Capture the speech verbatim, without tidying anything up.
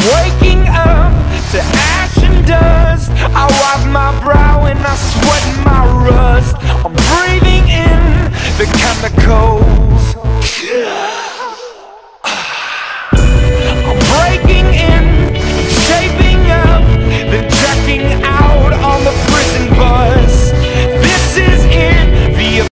Waking up to ash and dust, I wipe my brow